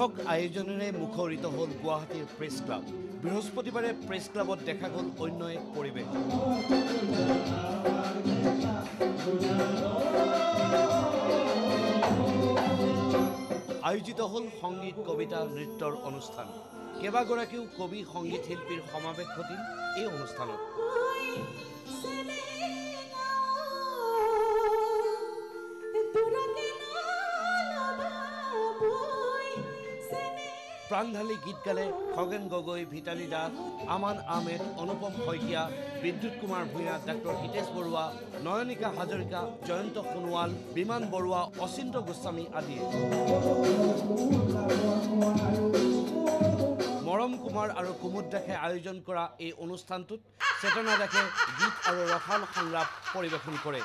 Block আয়োজনেৰে মুখৰিত হ'ল গুৱাহাটীৰ প্ৰেছ ক্লাব। বৃহস্পতিবাৰে প্ৰেছ ক্লাবত দেখা গ'ল অন্য এক পৰিৱেশ। আয়োজিত হ'ল সংগীত, কবিতা, নৃত্যৰ অনুষ্ঠান। কেইবাগৰাকীও কবি, সংগীত শিল্পীৰ সমাৱেশ ঘটিল এই অনুষ্ঠানত। প্ৰাণঢালী গীত গালে খগেন গগৈ, ভিতালী দাস, আমান আহমেদ, অনুপম শইকীয়া, বিদ্যুৎ কুমাৰ ভূঞা, ডাক্তৰ হিতেশ বৰুৱা, নয়নিকা হাজৰিকা, জয়ন্ত সোণোৱাল, বিমান বৰুৱা, অচিন্ত গোস্বামী আদিয়ে। মৰম কুমাৰ আৰু কুমুদ দাসে আয়োজন কৰা এই অনুষ্ঠানটোত চেতনা দাসে গীত আৰু ৰসাল সংলাপ পৰিৱেশন কৰে।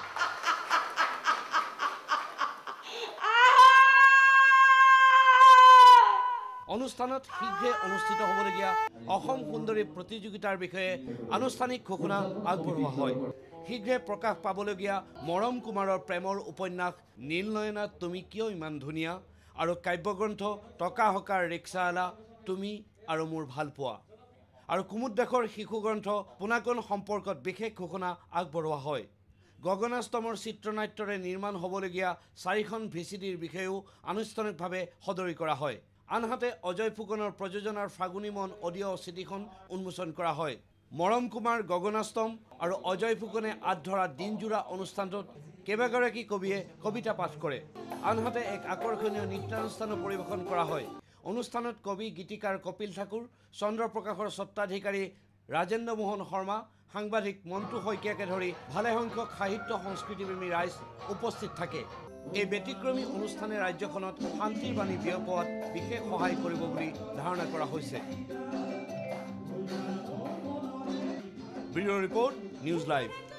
অনুষ্ঠানত শীঘ্ৰে অনুষ্ঠিত হ'বলগীয়া অসম সুন্দৰী প্ৰতিযোগিতাৰ বিষয়ে আনুষ্ঠানিক ঘোষণা আগবঢ়োৱা হয়। শীঘ্ৰে প্ৰকাশ পাবলগীয়া মৰম কুমাৰৰ প্ৰেমৰ উপন্যাস নীলনয়না তুমি কিয় ইমান ধুনীয়া আৰু কাব্যগ্ৰন্থ টকা হকাৰ ৰিক্সাৱালা তুমি আৰু মোৰ ভালপোৱা আৰু কুমুদ দাসৰ শিশু গ্ৰন্থ পোনাকণ সম্পৰ্কত বিশেষ ঘোষণা আগবঢ়োৱা হয়। গগনাষ্টমৰ চিত্ৰনাট্যৰে নিৰ্মাণ হ'বলগীয়া 4খন VCDৰ বিষয়েও আনুষ্ঠানিকভাৱে সদৰি কৰা হয়। আনহাতে অজয় ফুকনৰ প্ৰযোজনাৰ ফাগুনী মন অডিঅ' চিডিখন উন্মোচন কৰা হয়। মৰম কুমাৰ, গগনাষ্টম আৰু অজয় ফুকনে আঁত ধৰা দিনজোৰা অনুষ্ঠানটোত কেইবাগৰাকী কবিয়ে কবিতা পাঠ কৰে। আনহাতে এক আকৰ্ষণীয় নৃত্যানুষ্ঠানো পৰিৱেশন কৰা হয়। অনুষ্ঠানত কবি, গীতিকাৰ কপিল ঠাকুৰ, চন্দ্ৰপ্ৰকাশৰ স্বত্বাধিকাৰী ৰাজেন্দ্ৰ মোহন শৰ্মা, সাংবাদিক মন্টু শইকীয়াকে ধৰি ভালেসংখ্যক সাহিত্য সংস্কৃতিপ্ৰেমী ৰাইজ উপস্থিত থাকে। এই ব্যতিক্ৰমী অনুষ্ঠানে ৰাজ্যখনত শান্তিৰ বাণী বিয়পোৱাত বিশেষ সহায় কৰিব বুলি ধাৰণা কৰা হৈছে। Bureau' report, news live.